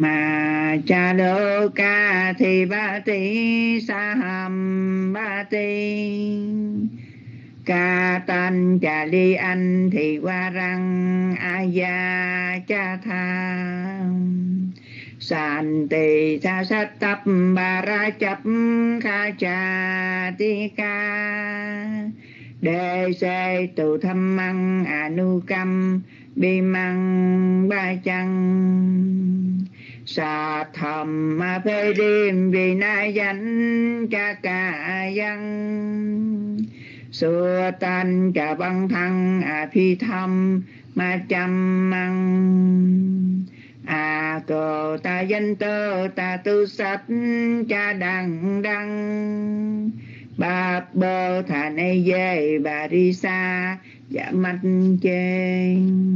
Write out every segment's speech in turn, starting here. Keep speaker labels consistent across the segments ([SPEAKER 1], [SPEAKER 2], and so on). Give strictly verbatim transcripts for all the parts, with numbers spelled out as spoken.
[SPEAKER 1] mà cha lô ca thì ba ti sa hàm ba ti ca tan cha li anh thì qua răng a gia cha tha san tỳ sa sát tập ba ra chấp kha cha ti ca đề se tu tham măng anu cam bi măng ba chăng sa tham ma phê đêm vì na danh cha ca văn xưa tan cha băng thăng a phi thăm ma chăm măng a cờ ta danh tơ ta tu sách cha đăng đăng ba bơ thà nay về bà đi xa dạ mắt chê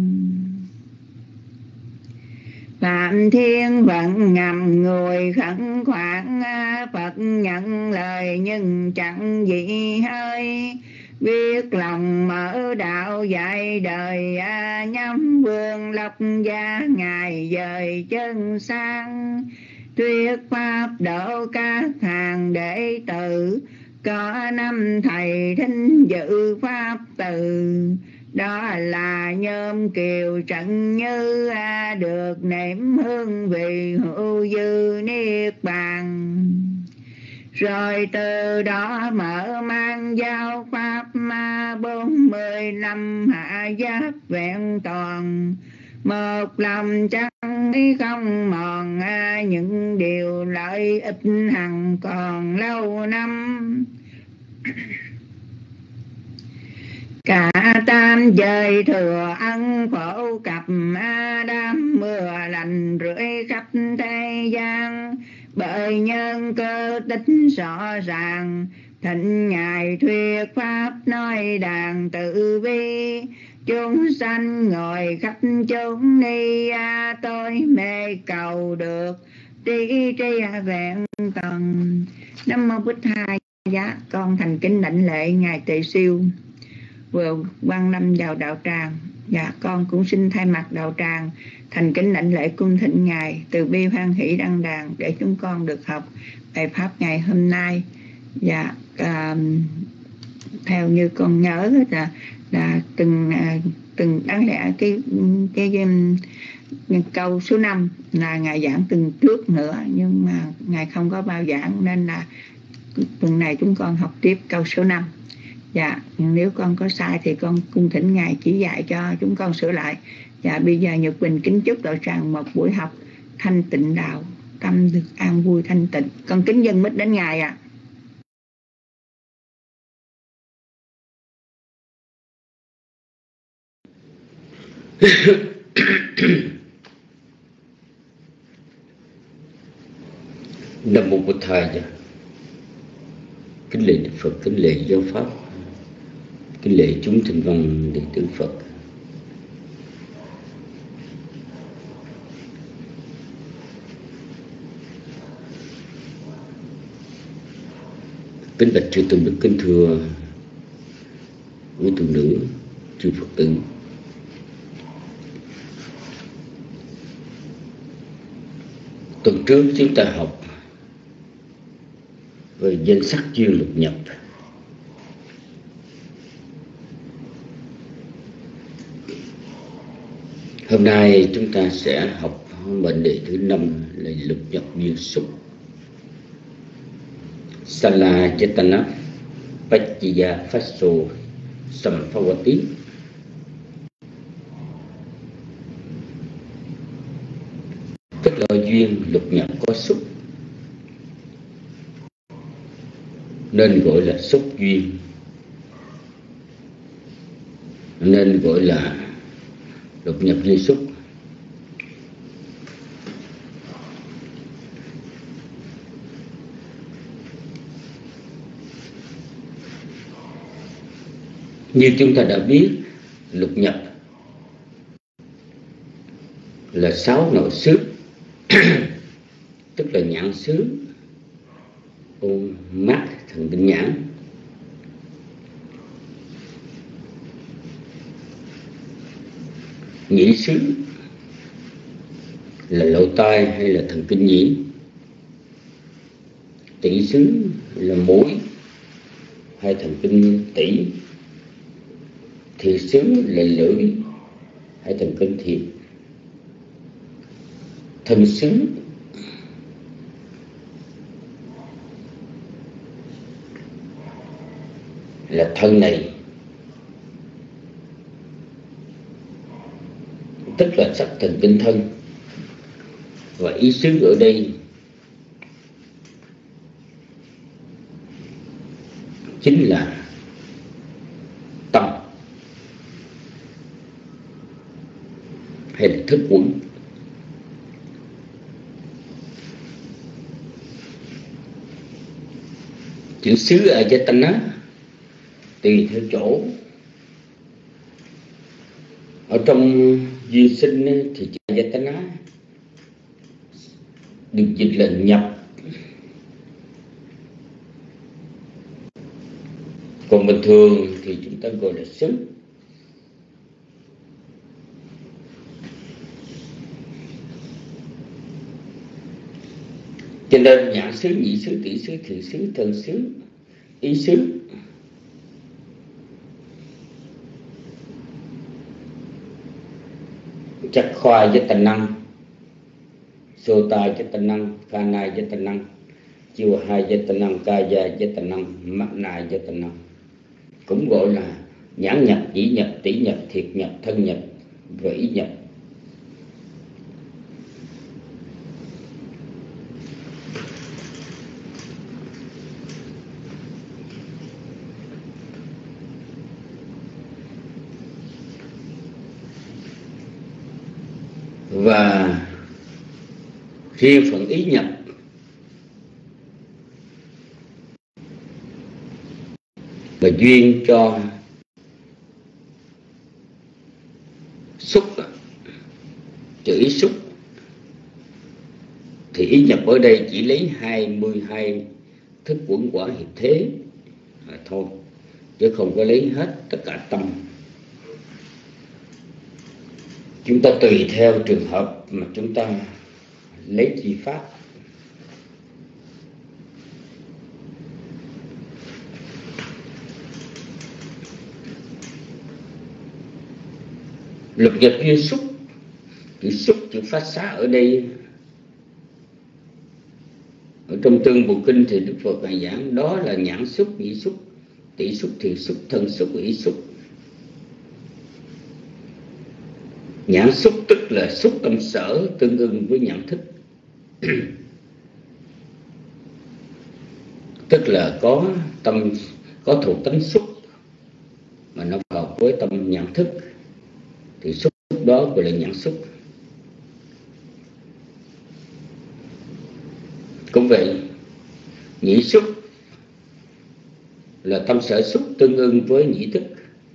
[SPEAKER 1] Phạm Thiên vẫn ngầm ngồi khẩn khoản Phật nhận lời nhưng chẳng gì hơi biết lòng mở đạo dạy đời nhắm vương lộc gia ngài dời chân sang thuyết pháp độ các hàng đệ tử có năm thầy thính dự pháp từ đó là Nhôm Kiều Trận Như được nếm hương vị hữu dư niết bàn rồi từ đó mở mang giao pháp ma bốn mươi năm hạ giáp vẹn toàn một lòng chẳng không mòn những điều lợi ích hằng còn lâu năm cả tam giới thừa ân phổ cập đám mưa lành rưỡi khắp thế gian bởi nhân cơ tích rõ ràng thịnh ngài thuyết pháp nói đàn tự vi chúng sanh ngồi khắp chốn ni tôi mê cầu được trí tri vẹn toàn. Nam mô Bích Hai. Dạ con thành kính lãnh lễ ngài Tề Siêu vừa quan lâm vào đạo tràng. Dạ con cũng xin thay mặt đạo tràng thành kính lãnh lễ cung thỉnh ngài từ bi hoan hỷ đăng đàn để chúng con được học bài pháp ngày hôm nay. Dạ à, theo như con nhớ là là từng từng đáng lẽ cái cái, cái, cái câu số năm là ngài giảng từng trước nữa nhưng mà ngài không có bao giảng nên là tuần này chúng con học tiếp câu số năm. Dạ, nếu con có sai thì con cung thỉnh ngài chỉ dạy cho chúng con sửa lại. Dạ, bây giờ Nhật Bình kính chúc đạo tràng một buổi học thanh tịnh đạo, tâm được an vui thanh tịnh. Con kính dâng mic đến ngài ạ. À.
[SPEAKER 2] Nam mô Bụt Thầy. Kính lễ Đức Phật, kính lễ giáo pháp, kính lễ chúng thính văn đệ tử Phật. Kính bạch chư tôn đức, kính thưa quý tu nữ, chư Phật tử. Tuần trước chúng ta học về danh sắc duyên lục nhập. Hôm nay chúng ta sẽ học mệnh đề thứ năm là lục nhập duyên xúc. Sala Chetana Pacchiya Phaso Samphawati. Tức là duyên lục nhập có xúc nên gọi là xúc duyên, nên gọi là lục nhập duyên xúc. Như chúng ta đã biết, lục nhập là sáu nội xứ, tức là nhãn xứ, mắt, thần kinh nhãn, nhĩ xứ, là lỗ tai hay là thần kinh nhĩ, tỷ xứ là mũi hay thần kinh tỉ, thiệt xứ là lưỡi hay thần kinh thiệt, thân xứ là thân này, tức là sắc thần kinh thân. Và ý xứ ở đây chính là tâm hay là thức uẩn. Chữ xứ Ayatana tùy theo chỗ. Ở trong duy sinh thì chữ Ayatana được dịch là nhập, còn bình thường thì chúng ta gọi là xứ. Cho nên nhãn xứ, nhĩ xứ, tỷ xứ, thiệt xứ, thân xứ, ý xứ chắc khoa với tà năng, sô tai với tà năng, kha nai với tà năng, chiều hai với tà năng, ca gia với tà năng, mắt nai với tà năng, cũng gọi là nhãn nhập, nhĩ nhập, tỷ nhập, thiệt nhập, thân nhập và ý nhập. Và riêng phần ý nhập và duyên cho xúc, chữ ý xúc thì ý nhập ở đây chỉ lấy hai mươi hai thức uẩn quả hiệp thế mà thôi, chứ không có lấy hết tất cả tâm. Chúng ta tùy theo trường hợp mà chúng ta lấy chi pháp. Lục nhập duyên xúc, chữ xúc, chữ phát xá ở đây ở trong Tương Bộ Kinh thì Đức Phật ngài giảng đó là nhãn xúc, nhĩ xúc, tỷ xúc, thiệt xúc, thân xúc, ý xúc. Nhãn xúc tức là xúc tâm sở tương ưng với nhận thức, tức là có tâm, có thuộc tánh xúc mà nó hợp với tâm nhận thức thì xúc đó gọi là nhãn xúc. Cũng vậy, nhĩ xúc là tâm sở xúc tương ưng với nhĩ thức,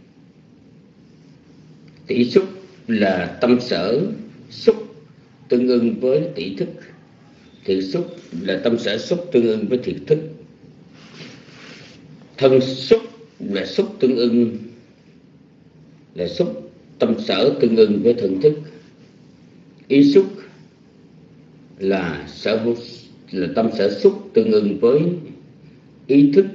[SPEAKER 2] tỷ xúc là tâm sở xúc tương ưng với tỷ thức, thiệt xúc là tâm sở xúc tương ưng với thiệt thức, thân xúc là xúc tương ưng là xúc tâm sở tương ưng với thân thức, ý xúc là sở là tâm sở xúc tương ưng với ý thức,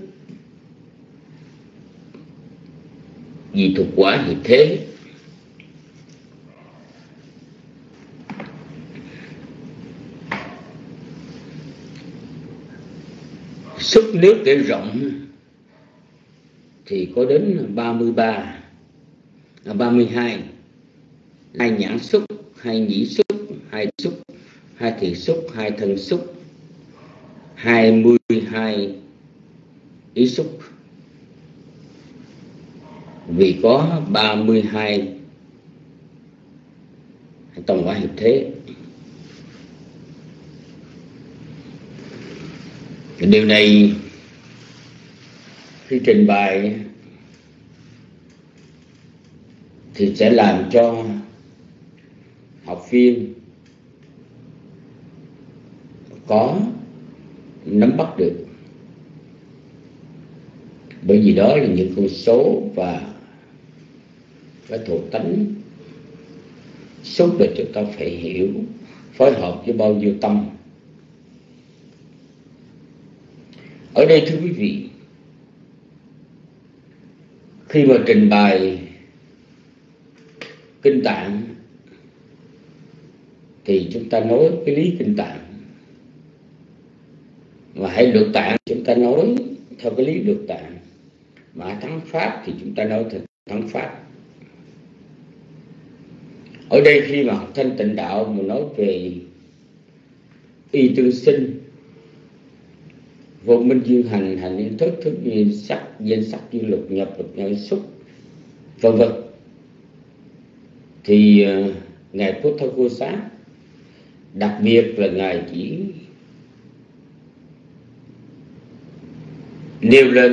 [SPEAKER 2] vì thuộc quả hiệp thế. Xúc nếu kể rộng thì có đến ba mươi ba, ba mươi hai, hai nhãn xúc, hai nhĩ xúc, hai xúc, hai thiệt xúc, hai thân xúc, hai mươi hai ý xúc. Vì có ba mươi hai tổng quả hiệp thế. Điều này khi trình bày thì sẽ làm cho học viên có nắm bắt được, bởi vì đó là những con số và cái thuộc tánh xúc để chúng ta phải hiểu, phối hợp với bao nhiêu tâm. Ở đây thưa quý vị, khi mà trình bày kinh tạng thì chúng ta nói cái lý kinh tạng, mà hãy lược tạng chúng ta nói theo cái lý lược tạng, mà thắng pháp thì chúng ta nói theo thắng pháp. Ở đây khi mà học thanh tịnh đạo mà nói về y tương sinh, vô minh duyên hành, hành duyên thức, thức duyên sắc, danh sắc duyên lục, nhập lục nhập xúc, vân vân, thì uh, ngài Phật Cô Xá đặc biệt là ngài chỉ nêu lên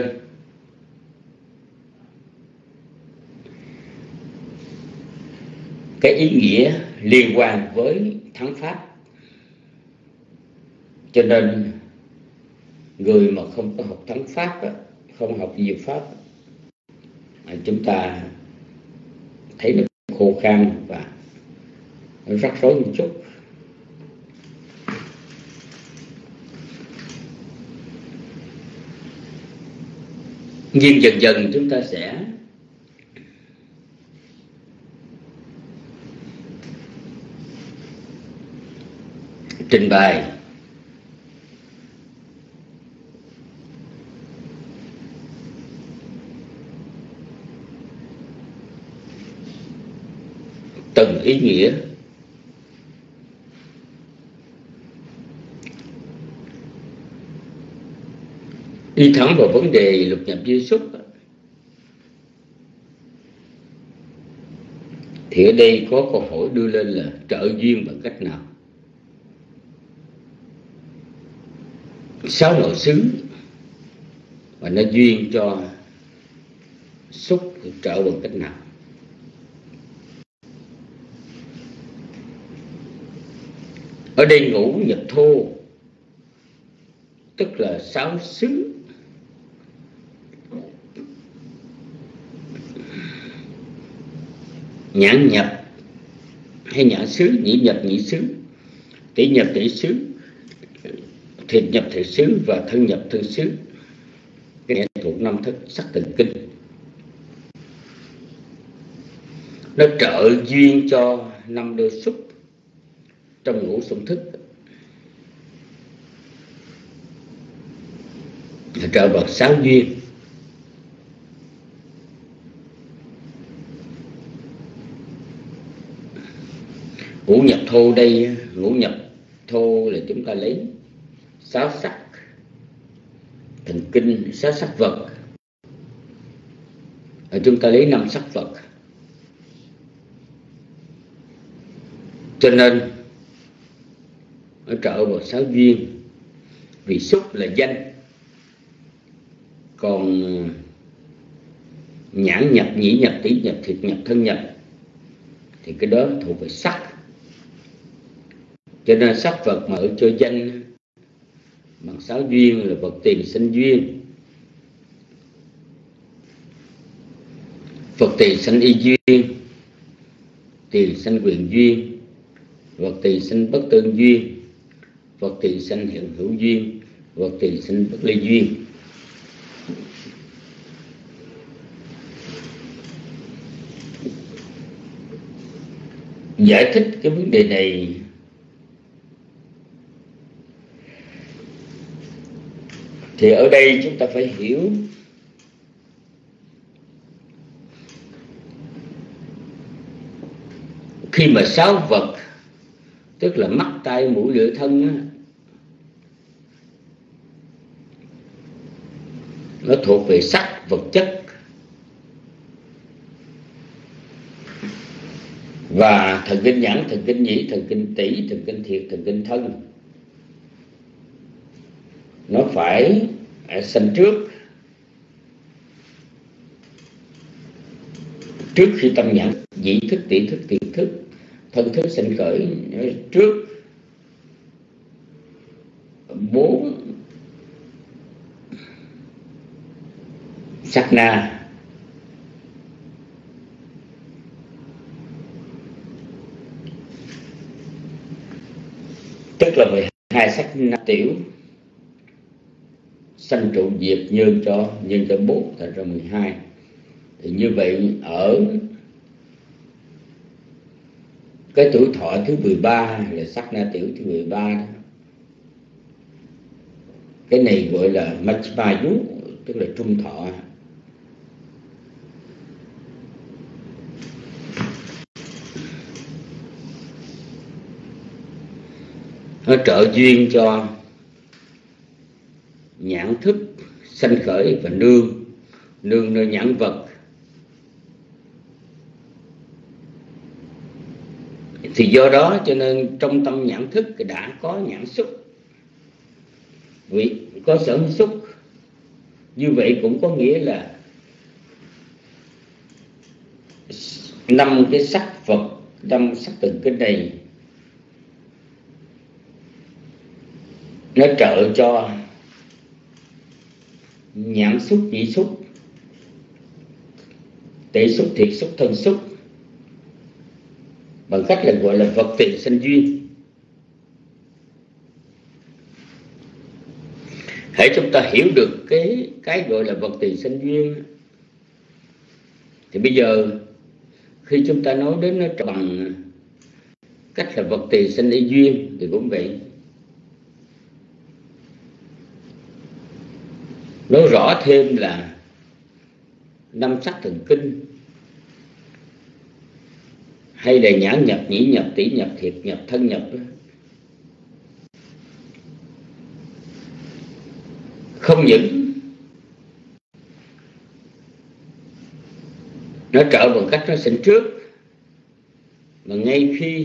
[SPEAKER 2] cái ý nghĩa liên quan với thắng pháp. Cho nên người mà không có học thắng pháp, không học diệu pháp, chúng ta thấy nó khô khan và nó rắc rối một chút. Nhưng dần dần chúng ta sẽ trình bày từng ý nghĩa. Đi thẳng vào vấn đề lục nhập duyên xúc thì ở đây có câu hỏi đưa lên là trợ duyên bằng cách nào? Sáu nội xứ và nó duyên cho xúc trợ bằng cách nào? Ở đây ngũ nhập thô tức là sáu xứ, nhãn nhập hay nhãn xứ, nhĩ nhập nhĩ xứ, tỷ nhập tỷ xứ, thiệt nhập thiệt xứ và thân nhập thân xứ. Cái này thuộc năm thức sắc tình kinh. Nó trợ duyên cho năm đôi xúc trong ngũ xung thức, trợ bằng sáu duyên. Ngũ nhập thô đây, ngũ nhập thô là chúng ta lấy sáu sắc thần kinh, sáu sắc vật, ở chúng ta lấy năm sắc vật. Cho nên nó trợ vào sáu duyên, vì xúc là danh, còn nhãn nhập, nhĩ nhập, tỷ nhập, thiệt nhập, thân nhập thì cái đó thuộc về sắc. Cho nên sắc vật mà ở cho danh bằng sáu duyên là vật tiền sinh duyên, vật tiền sinh y duyên, tiền sinh quyền duyên, vật tiền sinh bất tương duyên, vật tiền sinh hiện hữu duyên, vật tiền sinh bất ly duyên. Giải thích cái vấn đề này thì ở đây chúng ta phải hiểu khi mà sáu vật tức là mắt, tai, mũi, lưỡi, thân á, nó thuộc về sắc vật chất, và thần kinh nhãn, thần kinh nhĩ, thần kinh tỷ, thần kinh thiệt, thần kinh thân nó phải sanh trước trước khi tâm nhãn, nhĩ thức, tỷ thức, thiệt thức, thân thức sanh khởi trước bốn sát na. hai sắc na tiểu sanh trụ diệt nhân cho nhân cho bốn thành ra mười hai. Thì như vậy ở cái tuổi thọ thứ mười ba là sắc na tiểu thứ mười ba đó. Cái này gọi là Majjhimayu, tức là trung thọ. Nó trợ duyên cho nhãn thức sanh khởi và nương nương nơi nhãn vật. Thì do đó cho nên trong tâm nhãn thức đã có nhãn xúc, vì có sở xúc. Như vậy cũng có nghĩa là năm cái sắc vật, năm sắc từng cái này nó trợ cho nhãn xúc, nhĩ xúc, tỷ xúc, thiệt xúc, thân xúc, bằng cách là gọi là vật tỳ sanh duyên. Hãy chúng ta hiểu được cái cái gọi là vật tỳ sanh duyên, thì bây giờ khi chúng ta nói đến nó bằng cách là vật tỳ sanh y duyên thì cũng vậy. Nói rõ thêm là năm sắc thần kinh, hay là nhãn nhập, nhĩ nhập, tỷ nhập, thiệt nhập, thân nhập đó, không những nó trợ bằng cách nó sinh trước, mà ngay khi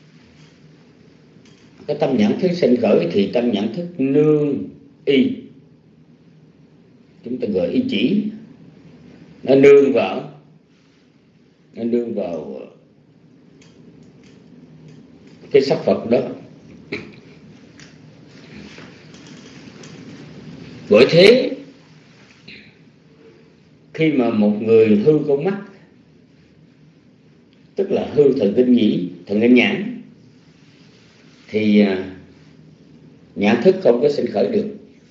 [SPEAKER 2] cái tâm nhãn thức sinh khởi thì tâm nhãn thức nương y, chúng ta gọi ý chỉ, nó nương vào nó nương vào cái sắc Phật đó. Bởi thế khi mà một người hư con mắt, tức là hư thần kinh nhĩ, thần kinh nhãn, thì nhãn thức không có sinh khởi được.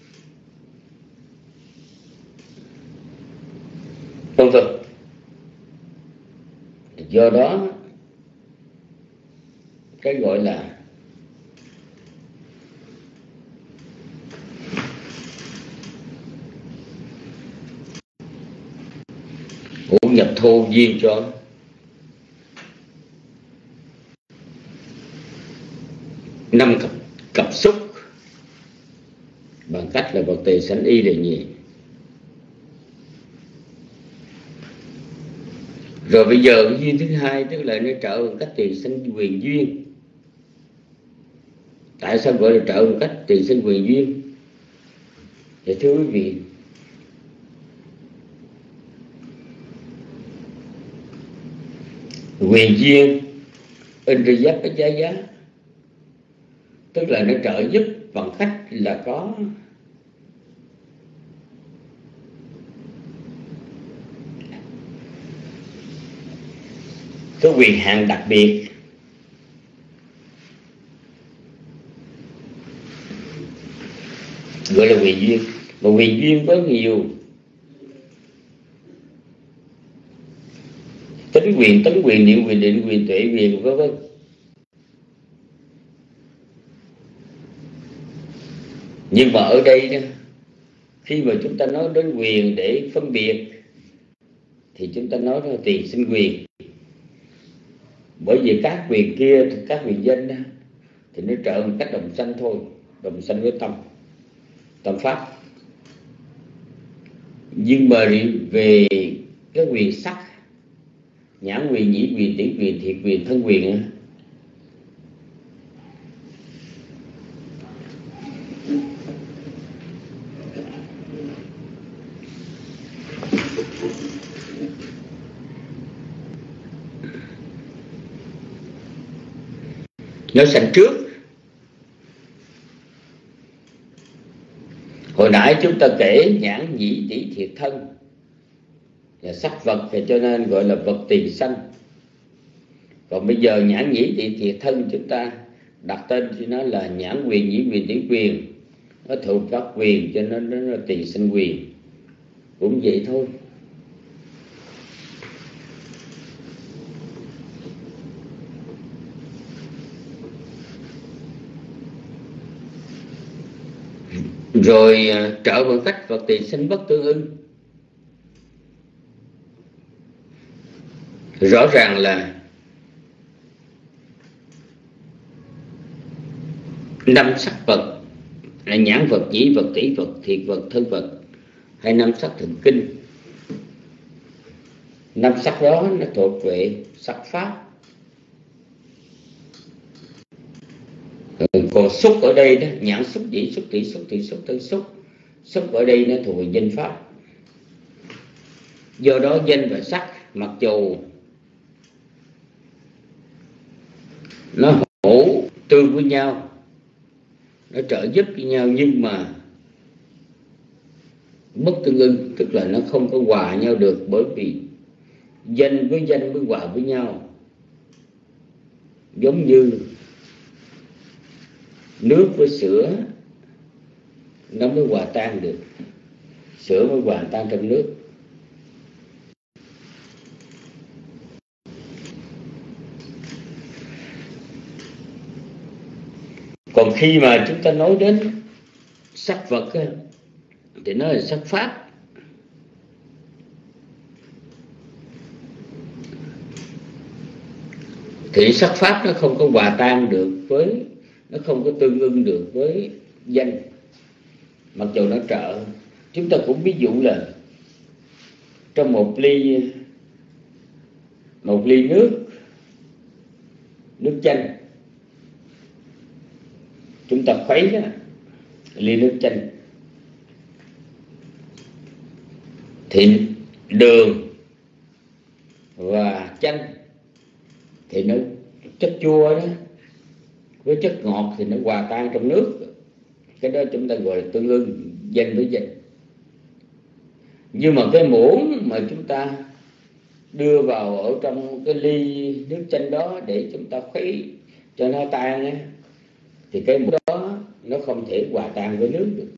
[SPEAKER 2] Vâng vâng. Do đó cái gọi là ngũ nhập thô duyên cho năm cặp, cặp xúc bằng cách là vật tỳ sanh y là nhì. Rồi bây giờ duyên thứ hai, tức là nó trợ bằng cách tỳ sanh quyền duyên. Tại sao gọi là trợ bằng cách tỳ sanh quyền duyên? Thì thưa quý vị, quyền duyên Indriyapajaya, tức là nó trợ giúp bằng cách là có cái quyền hạn đặc biệt, gọi là quyền duyên. Mà quyền duyên có nhiều, tính quyền, tấn quyền, niệm quyền, định quyền, tuệ quyền, vân vân. Nhưng mà ở đây đó, khi mà chúng ta nói đến quyền để phân biệt thì chúng ta nói là tỳ sinh quyền. Bởi vì các quyền kia, các quyền danh đó, thì nó trợ một cách đồng sanh thôi, đồng sanh với tâm, tâm pháp. Nhưng mà về cái quyền sắc, nhãn quyền, nhĩ quyền, tỷ quyền, thiệt quyền, thân quyền á, nó sanh trước. Hồi nãy chúng ta kể nhãn, nhĩ, tỷ, thiệt, thân là sắc vật, thì cho nên gọi là vật tỳ sanh. Còn bây giờ nhãn, nhĩ, tỷ, thiệt, thân chúng ta đặt tên thì nó là nhãn quyền, nhĩ quyền, tỷ quyền, nó thuộc các quyền cho nên nó, nó là tỳ sinh quyền, cũng vậy thôi. Rồi trợ bằng cách Phật tỳ sinh bất tương ưng. Rõ ràng là năm sắc Phật là nhãn Phật, nhĩ Phật, tỷ Phật, thiệt Phật, thân Phật, hay năm sắc thường kinh. Năm sắc đó nó thuộc về sắc pháp. Còn xúc ở đây đó, nhãn xúc, nhĩ xúc, tỷ xúc, thiệt xúc, thân xúc. Xúc ở đây nó thuộc về danh pháp. Do đó danh và sắc mặc dù nó hỗ tương với nhau, nó trợ giúp với nhau, nhưng mà bất tương ưng, tức là nó không có hòa nhau được, bởi vì danh với danh mới hòa với nhau. Giống như nước với sữa nó mới hòa tan được, sữa mới hòa tan trong nước. Còn khi mà chúng ta nói đến sắc vật thì nó là sắc pháp. Thì sắc pháp nó không có hòa tan được với, nó không có tương ưng được với danh, mặc dù nó trợ. Chúng ta cũng ví dụ là trong một ly một ly nước nước chanh, chúng ta khuấy đó, ly nước chanh thì đường và chanh thì nó chất chua đó với chất ngọt thì nó hòa tan trong nước. Cái đó chúng ta gọi là tương ưng, danh với danh. Nhưng mà cái muỗng mà chúng ta đưa vào ở trong cái ly nước chanh đó để chúng ta khuấy cho nó tan á, thì cái muỗng đó nó không thể hòa tan với nước được.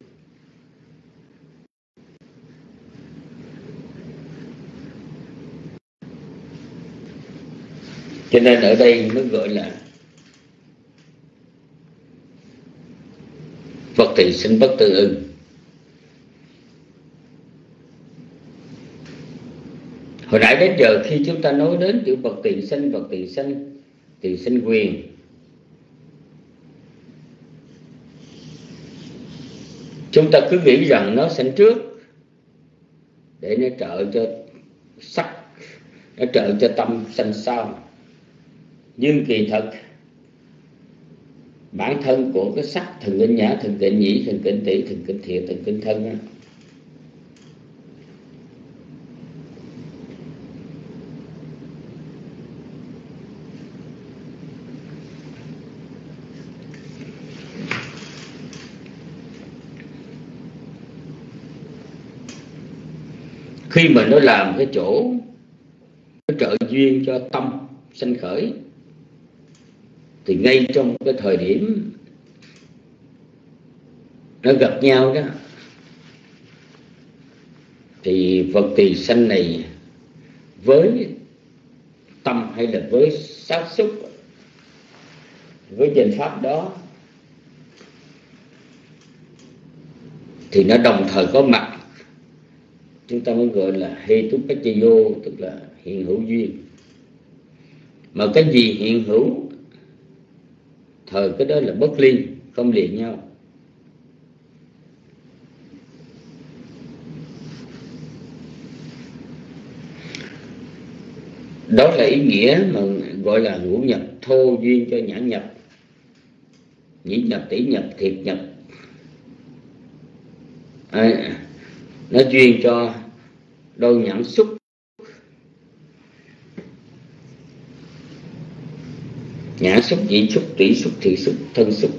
[SPEAKER 2] Cho nên ở đây nó gọi là Phật tỳ sinh bất tương ưng. Hồi nãy đến giờ khi chúng ta nói đến chữ Phật tỳ sinh, Phật tỳ sinh, tỳ sinh quyền, chúng ta cứ nghĩ rằng nó sinh trước để nó trợ cho sắc, nó trợ cho tâm sanh sau. Nhưng kỳ thật bản thân của cái sắc thần kinh nhã, thần kinh nhĩ, thần kinh tỷ, thần kinh thiệt, thần kinh thân đó, khi mà nó làm cái chỗ nó trợ duyên cho tâm sanh khởi, thì ngay trong cái thời điểm nó gặp nhau đó, thì Phật tỳ sanh này với tâm hay là với sát xúc, với danh pháp đó, thì nó đồng thời có mặt. Chúng ta mới gọi là Hetupaccaya, tức là hiện hữu duyên. Mà cái gì hiện hữu, thời cái đó là bất ly, không liền nhau. Đó là ý nghĩa mà gọi là ngũ nhập thô duyên cho nhãn nhập, nhĩ nhập, tỷ nhập, thiệt nhập. À, nó duyên cho đôi nhãn xúc, nhãn xúc, nhĩ xúc, tỷ xúc, thiệt xúc, thân xúc.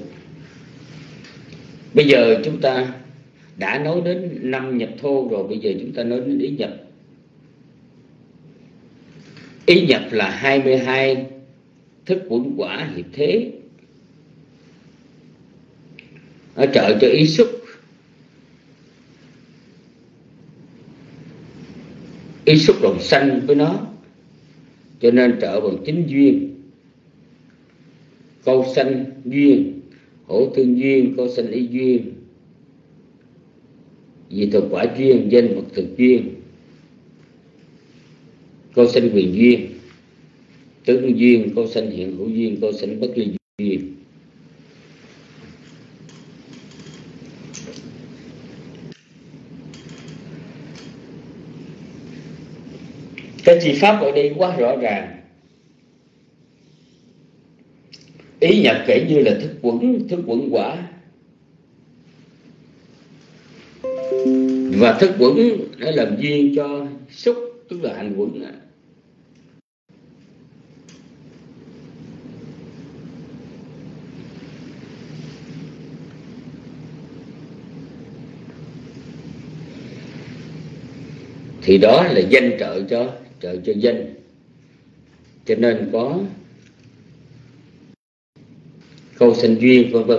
[SPEAKER 2] Bây giờ chúng ta đã nói đến năm nhập thô rồi, bây giờ chúng ta nói đến ý nhập. Ý nhập là hai mươi hai thức quẩn quả hiệp thế. ở trợ cho ý xúc. Ý xúc đồng sanh với nó, cho nên trợ bằng chính duyên. Câu sanh duyên, hữu tương duyên, câu sanh ý duyên, vì thực quả duyên, danh vật thực duyên, câu sanh quyền duyên, tướng duyên, câu sanh hiện hữu duyên, câu sanh bất ly duyên. Cái chi pháp ở đây quá rõ ràng. Ý nhập kể như là thức quẩn, thức quẩn quả. Và thức quẩn nó làm duyên cho xúc, tức là hành quẩn. Thì đó là danh trợ cho, trợ cho danh. Cho nên có câu sanh duyên vân vân.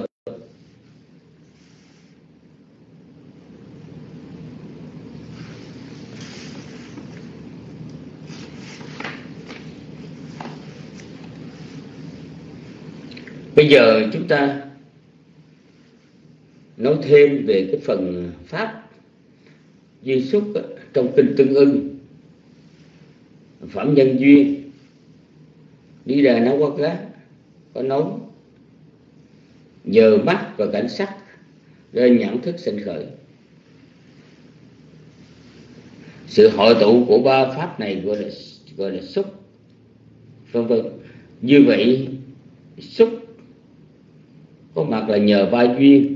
[SPEAKER 2] Bây giờ chúng ta nói thêm về cái phần pháp duyên xúc trong kinh Tương Ưng. Phẩm nhân duyên, đi ra nấu quát gác, có nấu, nhờ mắt và cảnh sắc nên nhãn thức sinh khởi. Sự hội tụ của ba pháp này gọi là gọi là xúc, vân vân. Như vậy xúc có mặt là nhờ ba duyên,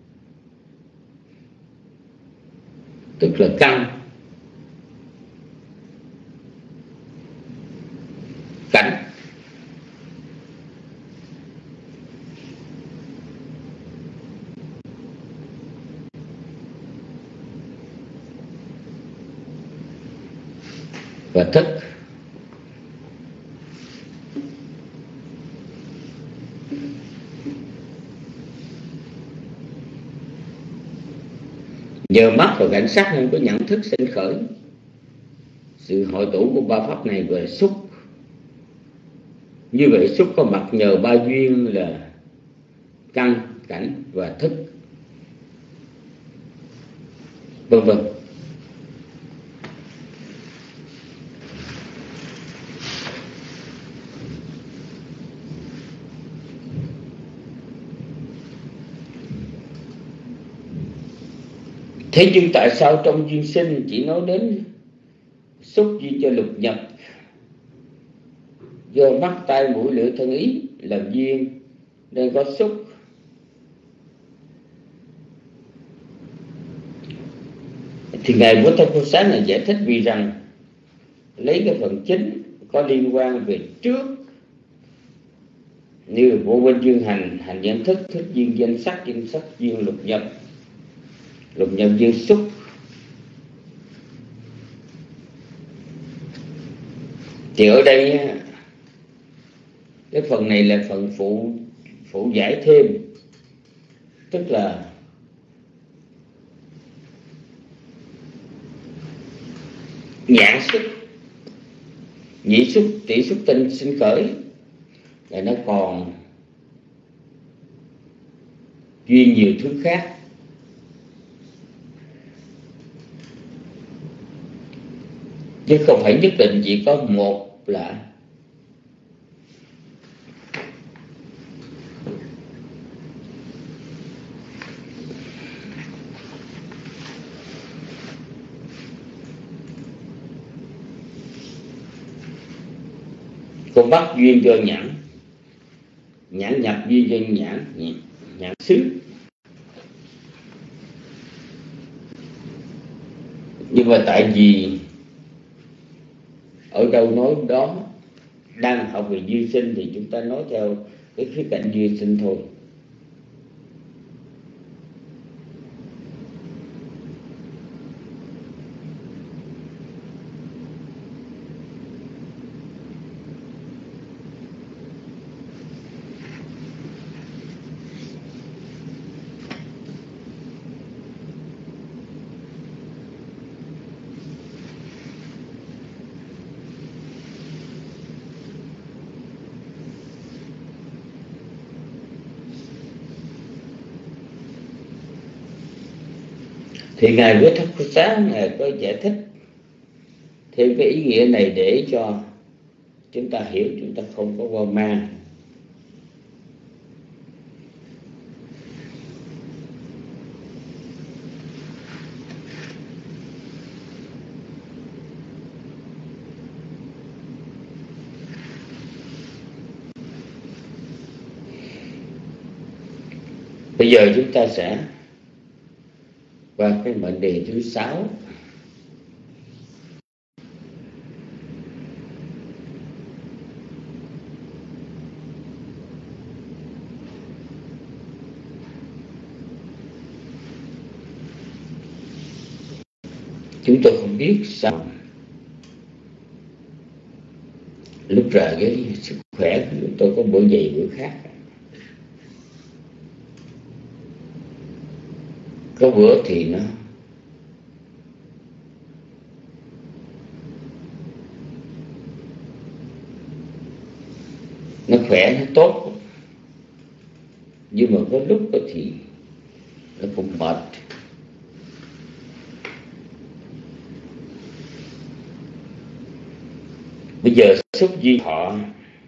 [SPEAKER 2] tức là căn, cảnh, và thức. Nhờ mắt và cảnh sắc nên có nhận thức sinh khởi. Sự hội tụ của ba pháp này gọi là xúc. Như vậy xúc có mặt nhờ ba duyên là căn, cảnh và thức, vân vân. Thế nhưng tại sao trong duyên sinh chỉ nói đến xúc duyên cho lục nhập? Do mắt, tai, mũi, lưỡi, thân, ý làm duyên nên có xúc. Thì Ngài Bố Tát Phổ Sáng này giải thích vì rằng lấy cái phần chính có liên quan về trước, như vô bên duyên hành, hành nhận thức, thức duyên danh sắc, danh sắc duyên lục nhập, lục nhập duyên xúc. Thì ở đây cái phần này là phần phụ phụ giải thêm, tức là nhãn xúc, nhĩ xúc, tỷ xúc tinh sinh khởi, là nó còn duyên nhiều thứ khác. Chứ không phải nhất định chỉ có một là con bắt duyên cho nhãn, nhãn nhập duyên cho nhãn, nhãn xứ. Nhưng mà tại vì ở đâu nói đó, đang học về duyên sinh thì chúng ta nói theo cái khía cạnh duyên sinh thôi. Thì Ngài Quyết Thất Phúc Sáng Ngài có giải thích thêm cái ý nghĩa này để cho chúng ta hiểu, chúng ta không có hoang mang. Bây giờ chúng ta sẽ qua cái mệnh đề thứ sáu. Chúng tôi không biết sao lúc rồi cái sức khỏe của tôi có bữa gì bữa khác. Có bữa thì nó nó khỏe, nó tốt, nhưng mà có lúc đó thì nó cũng mệt. Bây giờ xúc duy thọ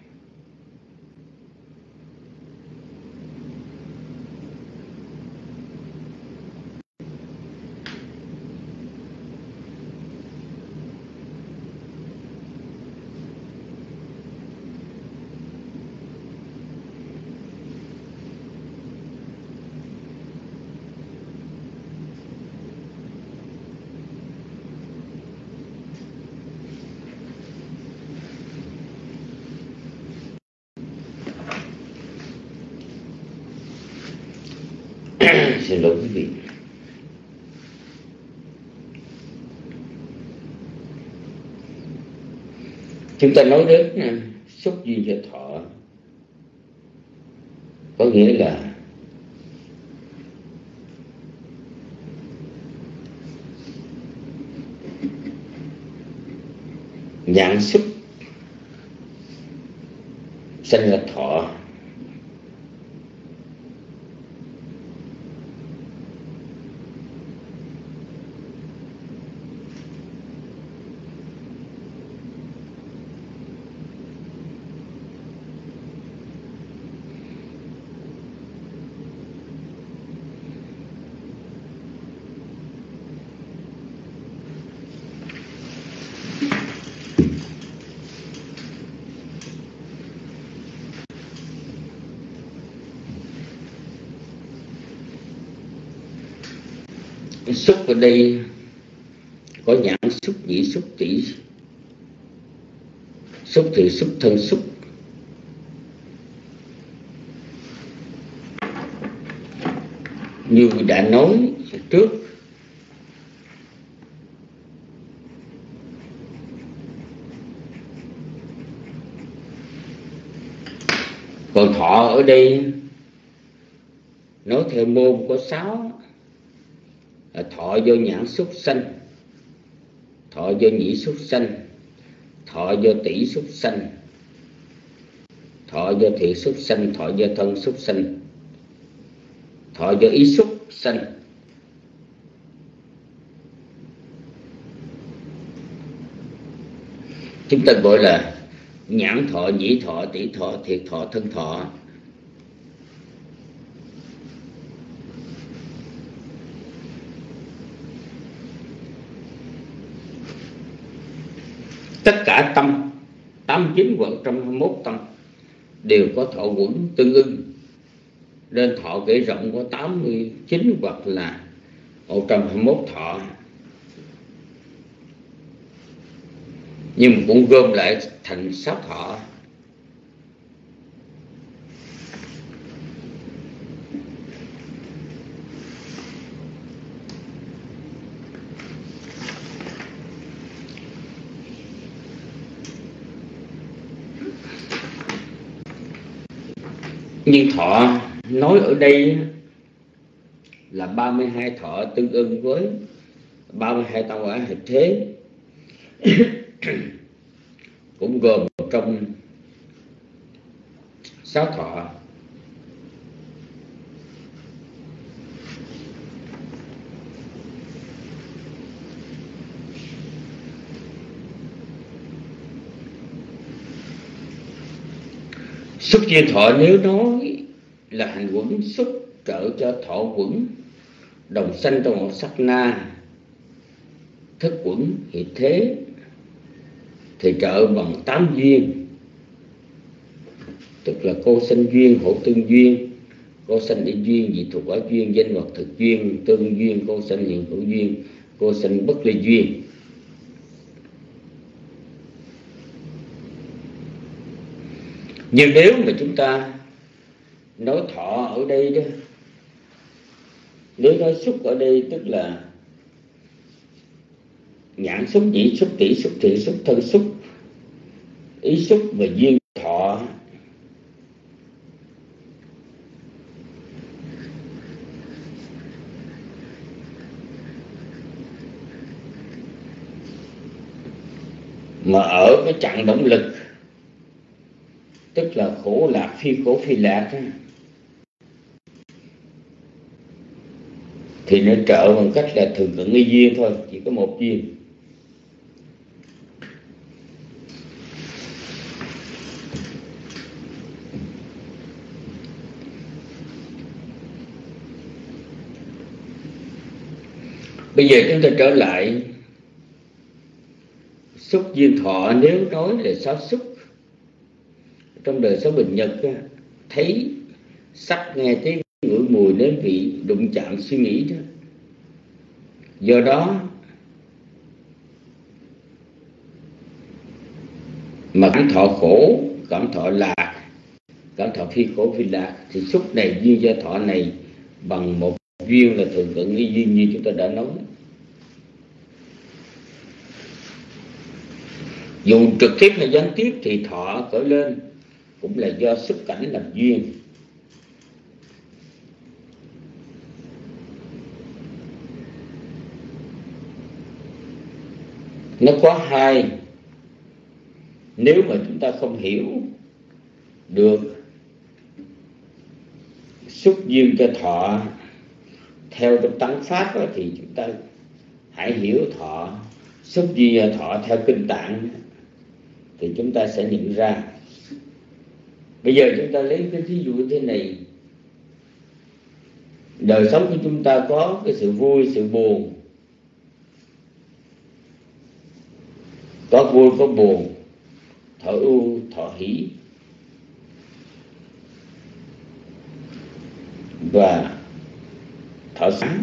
[SPEAKER 2] xin lỗi quý vị. Chúng ta nói đến xúc duyên cho thọ, có nghĩa là nhãn xúc sanh ra thọ. Xúc ở đây có nhãn xúc, nhĩ xúc, tỷ xúc, thì xúc thân xúc. Như đã nói trước, còn thọ ở đây nói theo môn có sáu. Thọ do nhãn xúc sanh, thọ do nhĩ xúc sanh, thọ do tỷ xúc sanh, thọ do thị xúc sanh, thọ do thân xúc sanh, thọ do ý xúc sanh. Chúng ta gọi là nhãn thọ, nhĩ thọ, tỷ thọ, thiệt thọ, thân thọ. Tất cả tâm tám chín hoặc một trăm hai mươi mốt tâm đều có thọ quẩn tương ưng, nên thọ kể rộng có tám mươi chín hoặc là một trăm hai mươi mốt thọ, nhưng cũng gom lại thành sáu thọ. Nhưng thọ nói ở đây là ba mươi hai thọ tương ưng với ba mươi hai tam quả hợp thế, cũng gồm trong sáu thọ. Xúc duyên thọ nếu nói là hành quẩn xúc trợ cho thọ quẩn, đồng sanh trong một sát na, thức quẩn hiện thế, thì trợ bằng tám duyên, tức là cô sanh duyên, hộ tương duyên, cô sanh địa duyên, dị thuộc quả duyên, danh vật thực duyên, tương duyên, cô sanh hiện hữu duyên, cô sanh bất ly duyên. Nhưng nếu mà chúng ta nói thọ ở đây đó, nếu nói xúc ở đây tức là nhãn xúc, nhĩ xúc, tỷ xúc, thị xúc, thân xúc, ý xúc và duyên thọ, mà ở cái chặng động lực, tức là khổ lạc, phi khổ, phi lạc đó, thì nó trợ bằng cách là thường cận nghi duyên thôi, chỉ có một duyên. Bây giờ chúng ta trở lại xúc duyên thọ. Nếu nói là sáu xúc trong đời sống bình nhật, thấy sắc, nghe, tiếng, ngửi, mùi, nếm, vị, đụng chạm, suy nghĩ đó. Do đó mà cảm thọ khổ, cảm thọ lạc, cảm thọ phi khổ, phi lạc, thì xúc này duyên do thọ này bằng một duyên là thường cận nghi duyên như chúng ta đã nói. Dù trực tiếp hay gián tiếp thì thọ khởi lên cũng là do xúc cảnh làm duyên. Nó có hai. Nếu mà chúng ta không hiểu được xúc duyên cho thọ theo trong Tăng Pháp đó, thì chúng ta hãy hiểu thọ xúc duyên cho thọ theo Kinh Tạng, thì chúng ta sẽ nhận ra. Bây giờ chúng ta lấy cái thí dụ thế này. Đời sống của chúng ta có cái sự vui, sự buồn, có vui, có buồn, thọ ưu, thọ hỷ, và thọ sáng.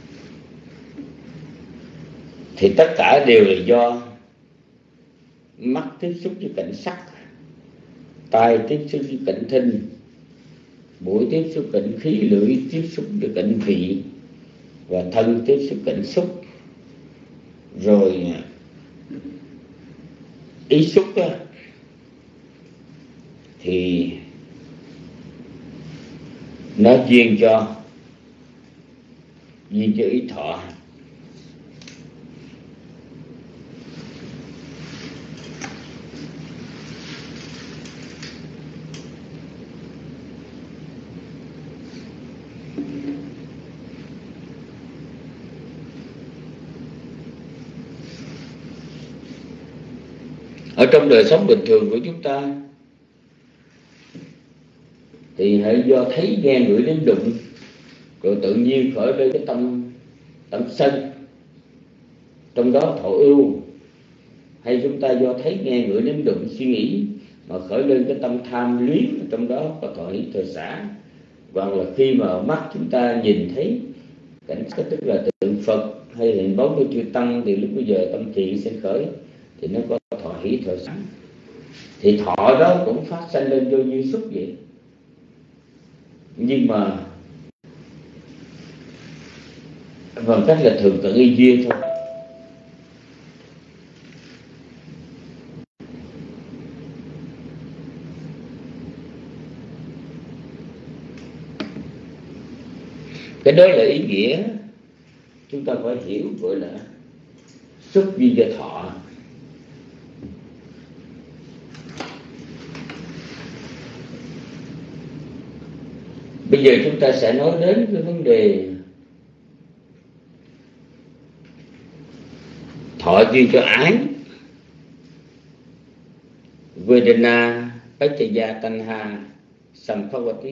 [SPEAKER 2] Thì tất cả đều là do mắt tiếp xúc với cảnh sắc, tai tiếp xúc với cảnh thinh, mũi tiếp xúc cảnh khí, lưỡi tiếp xúc với cảnh vị, và thân tiếp xúc cảnh xúc. Rồi ý xúc đó, thì nó duyên cho duyên cho ý thọ. Ở trong đời sống bình thường của chúng ta thì hãy do thấy, nghe, ngửi, đến đụng, rồi tự nhiên khởi lên cái tâm tâm sân, trong đó thọ ưu. Hay chúng ta do thấy, nghe, ngửi, đến đụng, suy nghĩ mà khởi lên cái tâm tham luyến, trong đó có thọ hỷ, thọ xả. Hoặc là khi mà mắt chúng ta nhìn thấy cảnh sắc, tức là tượng Phật hay hình bóng của chư Tăng, thì lúc bây giờ tâm thiện sẽ khởi, thì nó có thọ hỷ, thọ xả. Thì thọ đó cũng phát sanh lên do duyên xúc vậy. Nhưng mà bằng cách là thường cận y duyên thôi. Cái đó là ý nghĩa chúng ta phải hiểu, gọi là xúc duyên do thọ. Bây giờ chúng ta sẽ nói đến cái vấn đề thọ duyên cho ái, Vedana Pachaya Tanha Sampavati.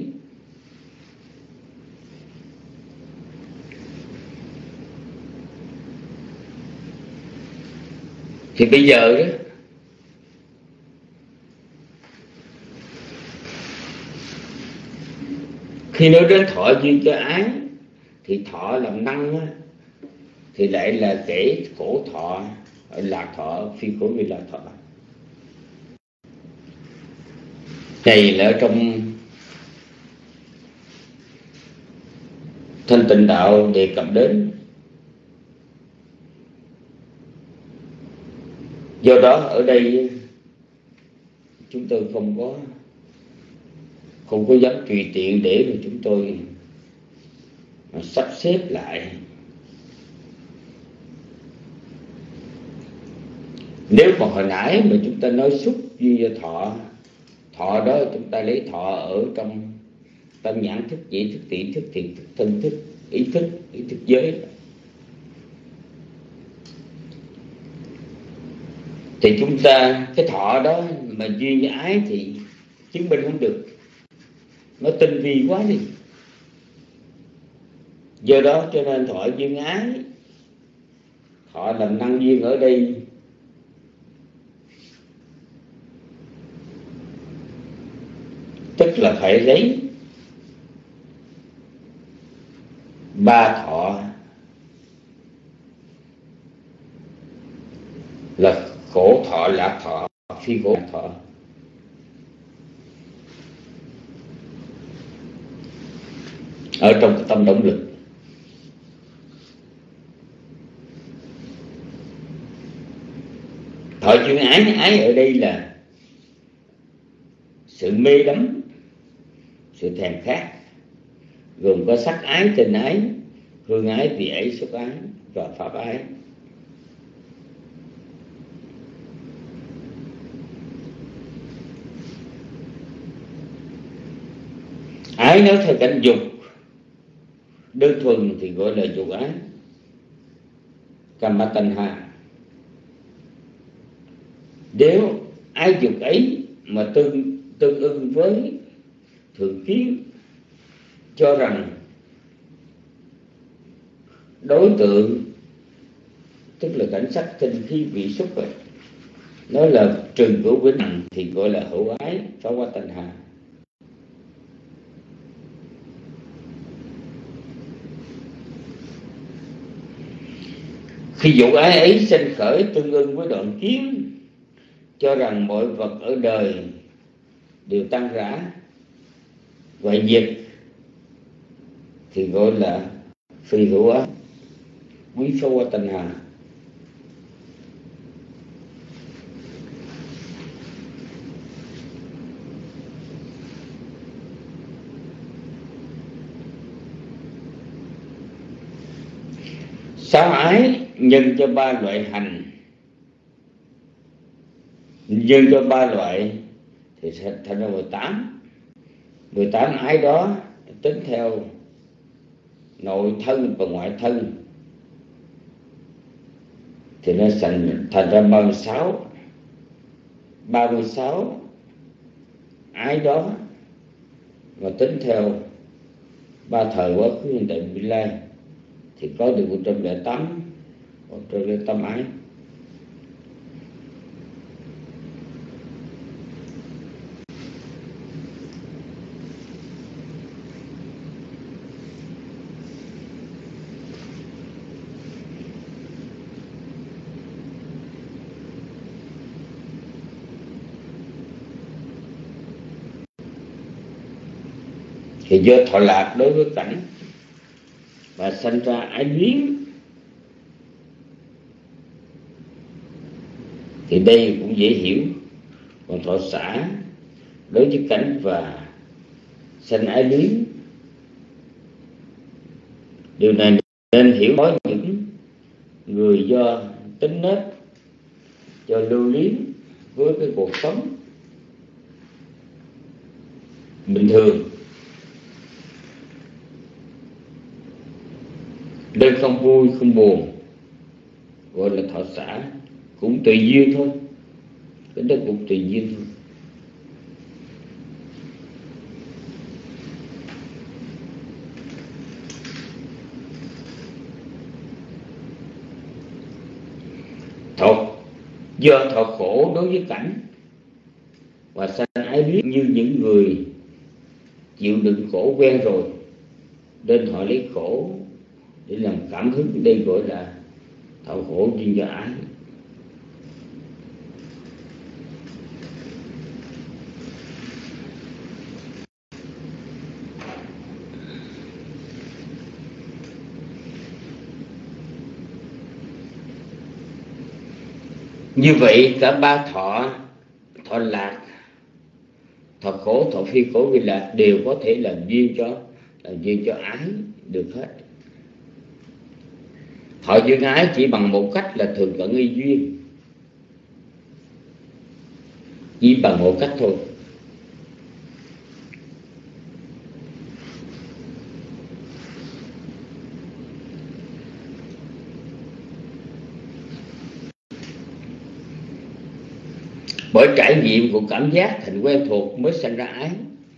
[SPEAKER 2] Thì bây giờ đó, khi nói đến thọ duyên cho ái, thì thọ làm năng á, thì lại là kể khổ thọ, lạc thọ, phi khổ vì lạc thọ. Này là ở trong Thanh Tịnh Đạo đề cập đến. Do đó ở đây chúng tôi không có không có dám tùy tiện để mà chúng tôi sắp xếp lại. Nếu mà hồi nãy mà chúng ta nói xúc duy thọ, thọ đó chúng ta lấy thọ ở trong tâm nhãn thức, nhĩ thức, tỷ thức, thiền thức, thân thức, ý thức, ý thức giới, thì chúng ta cái thọ đó mà duyên với ái thì chứng minh không được, nó tinh vi quá đi. Do đó cho nên thọ duyên ái, thọ làm năng duyên ở đây tức là phải lấy ba thọ là khổ thọ, lạc thọ, phi khổ thọ. Ở trong tâm động lực. Thọ duyên ái, ái ở đây là sự mê đắm, sự thèm khát, gồm có sắc ái, tình ái, hương ái, vị ái, xúc ái và pháp ái. Ái nếu theo cảnh dục đơn thuần thì gọi là dục ái, Kama Tanha. Nếu ái dục ấy mà tương tương ưng với thường kiến, cho rằng đối tượng tức là cảnh sắc, tinh khí, vị, xúc vậy, nó là trừng của vĩnh hằng thì gọi là hữu ái, phá qua Tanha. Khi dục ái ấy sinh khởi tương ưng với đoạn kiến, cho rằng mọi vật ở đời đều tan rã và diệt, thì gọi là phi hữu ái, quý phá qua Tanha. Sáu ái nhân cho ba loại hành, nhân cho ba loại thì thành ra mười tám. Mười tám ái đó tính theo nội thân và ngoại thân thì nó thành thành ra ba mươi sáu. Ba mươi sáu ái đó mà tính theo ba thời quá khứ, hiện tại, vị lai thì có được một trăm lẻ tám, một trăm lẻ tám ái. Thì do thọ lạc đối với cảnh và sanh ra ái luyến, thì đây cũng dễ hiểu. Còn thọ xả đối với cảnh và sanh ái luyến, điều này nên hiểu có những người do tính nết, do lưu luyến với cái cuộc sống bình thường, nên không vui không buồn, gọi là thọ xả, cũng tùy duyên thôi, cái đó cũng tùy duyên thôi. thọ do thọ khổ đối với cảnh, và sanh ái biết như những người chịu đựng khổ quen rồi, nên họ lấy khổ để làm cảm hứng. Đây gọi là thọ khổ duyên do ái. Như vậy cả ba thọ, thọ lạc, thọ khổ, thọ phi khổ, vì lạc đều có thể làm duyên cho làm duyên cho ái được hết. Thọ duyên ái chỉ bằng một cách là thường cận y duyên, chỉ bằng một cách thôi. Bởi trải nghiệm của cảm giác thành quen thuộc mới sanh ra ái.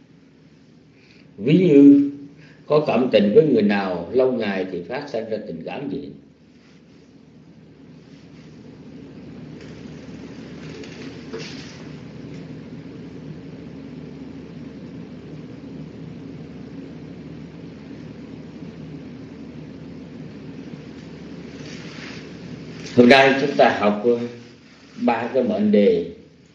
[SPEAKER 2] Ví như có cảm tình với người nào lâu ngày thì phát sinh ra tình cảm gì. Hôm nay chúng ta học ba cái mệnh đề.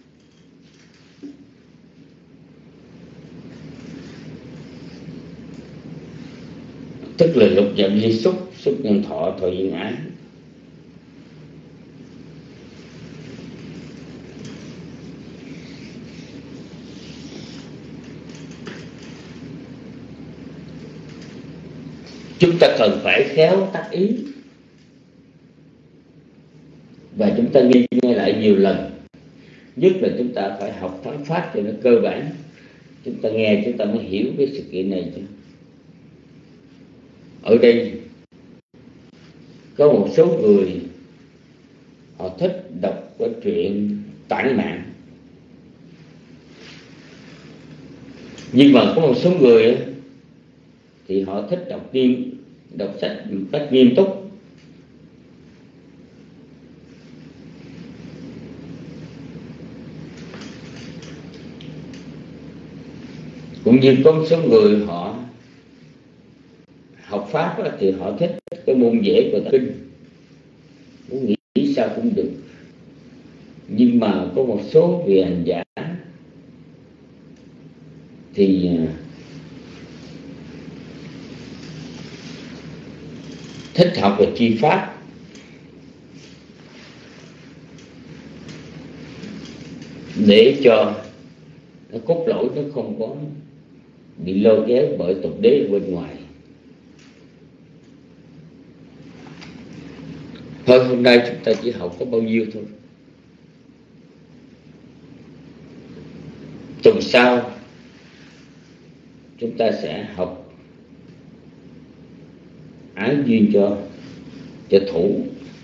[SPEAKER 2] Tức là lục nhập di xúc, xúc nhân thọ, thọ duyên ái. Chúng ta cần phải khéo tác ý, và chúng ta nghe nghe lại nhiều lần. Nhất là chúng ta phải học thắng pháp cho nó cơ bản. Chúng ta nghe chúng ta mới hiểu cái sự kiện này chứ. Ở đây có một số người họ thích đọc cái chuyện tản mạn, nhưng mà có một số người thì họ thích đọc nghiêm đọc sách một cách nghiêm túc. Cũng như có một số người họ học pháp thì họ thích cái môn dễ của kinh, muốn nghĩ sao cũng được. Nhưng mà có một số vị hành giả thì thích học về chi pháp, để cho cái cốt lõi nó không có bị lôi kéo bởi tục đế bên ngoài. Thôi hôm nay chúng ta chỉ học có bao nhiêu thôi. Tuần sau chúng ta sẽ học ái duyên cho cho thủ.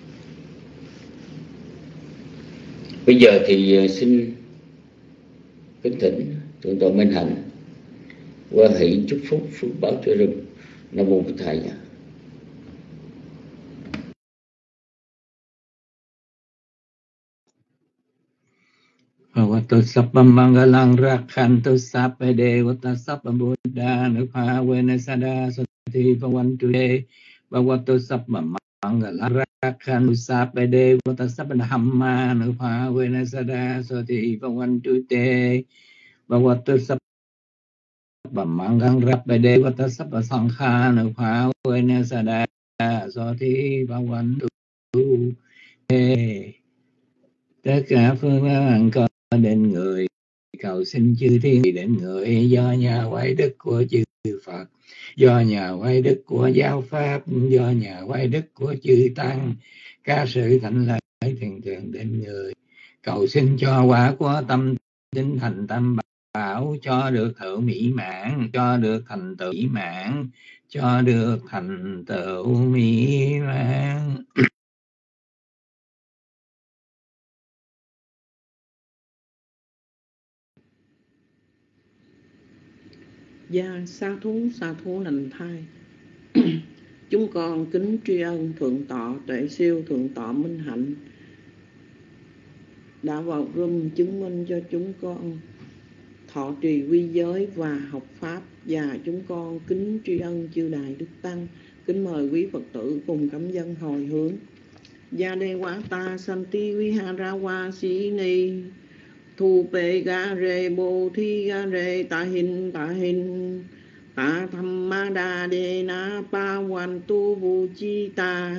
[SPEAKER 2] Bây giờ thì xin kính thỉnh Thượng tọa Minh Hạnh qua hỷ chúc phúc phước báo cho rừng. Nam mô Bổn Thầy.
[SPEAKER 3] Bhagavato sappam mangalang rakhanto sappe devata sappam buddha nupavena sada sati bhavantu te. Bhagavato sappam mangalang rakhanto sappe devata sappam dhamma nupavena sada sati bhavantu te. Bhagavato sappam mangalang rappe devata sappam sankha nupavena sada sati bhavantu te. Tất cả phương án có đến người, cầu xin chư thiên đến người, do nhà quay đức của chư Phật, do nhà quay đức của giáo pháp, do nhà quay đức của chư tăng, ca sự thành lợi thường thường đến người, cầu xin cho quả của tâm tinh thành tâm bảo, cho được thượng mỹ mãn, cho được thành tựu mỹ mãn, cho được thành tựu mỹ mãn.
[SPEAKER 4] Dạ, sa thú, sa thú lành thai. Chúng con kính tri ân Thượng tọa Tuệ Siêu Thượng tọa Minh Hạnh đã vào room chứng minh cho chúng con thọ trì quy giới và học pháp. Và chúng con kính tri ân chư Đại Đức Tăng. Kính mời quý Phật tử cùng cảm dân hồi hướng. Gia đề quá ta santi viharawa si ni thu pe ga re bồ thi ga re ta hin ta hin ta tham ma đa đề na pa hoàn tu vu chi ta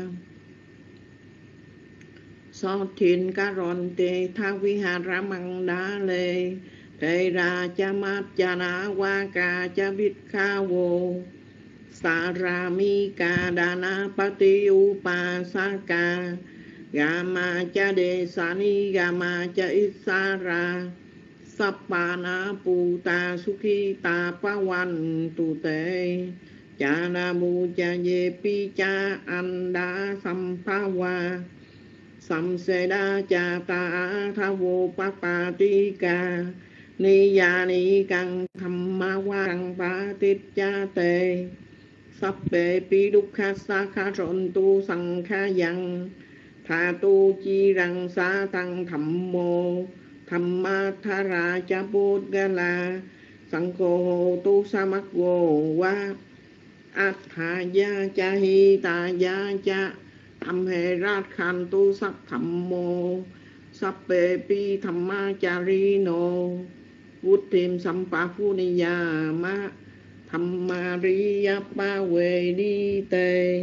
[SPEAKER 4] so thiên ca ron te tha vihara mang đa lê Thế ra cha mát cha na wa ca cha vít kha vô sa ra mi ca đa na pa ti u pa sa ca ga ma cha đề sa ni ga ma cha ít sa ra sa pa na pu ta su khi ta pa wan tu te cha na mu cha ye pi cha an đa sam pa wa sam se đa cha ta tha vô pa pa ti ca ni ya ni căng tham ma wa căng pa tít cha tê sắp bệ pi đúc kha sa kha rộn tu sang kha yang tha tu chi răng sa tăng thầm mô tham ma tha ra cha bút ga la sang khô hồ tu sa mắc vô wa at tha ya cha hi ta ya cha tham hệ rát khan tu sắc thầm mô sắp bệ pi tham ma cha ri nô Vút thêm sampa phu ni ya ma tham ma ri ya pa về đi tê.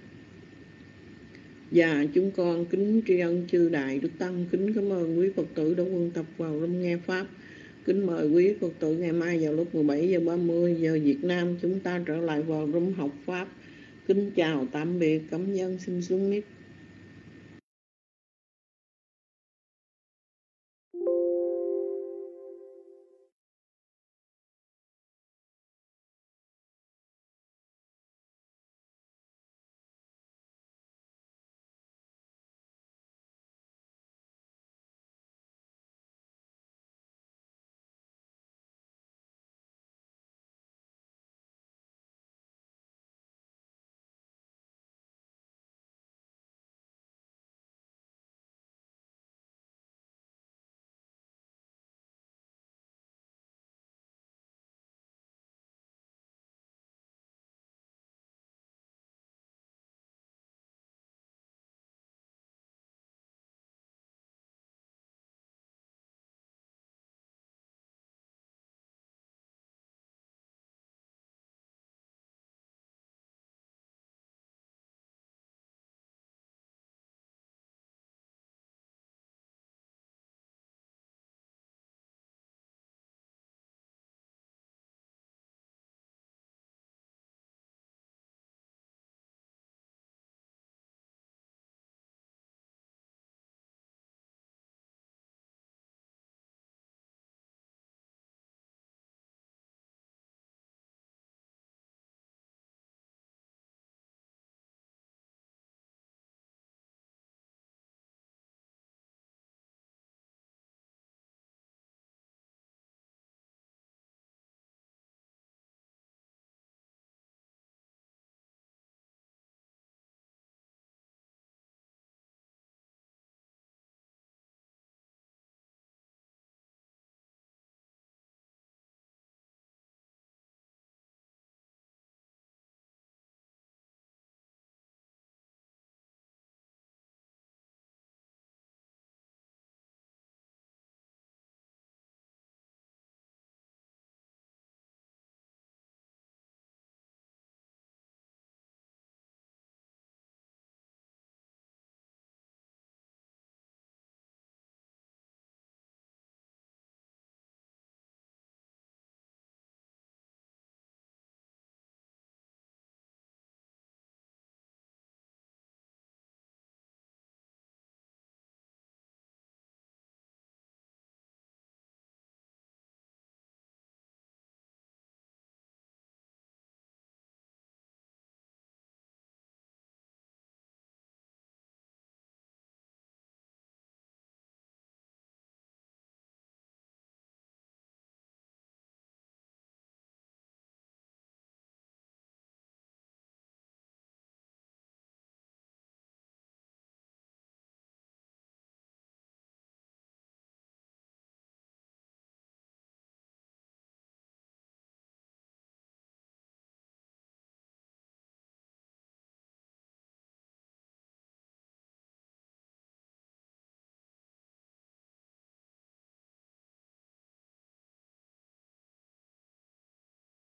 [SPEAKER 4] Và chúng con kính tri ân chư Đại Đức Tăng. Kính cảm ơn quý Phật tử đã quân tập vào room nghe Pháp. Kính mời quý Phật tử ngày mai vào lúc mười bảy giờ ba mươi giờ Việt Nam chúng ta trở lại vào room học Pháp. Kính chào tạm biệt, cảm ơn, xin xuống mic.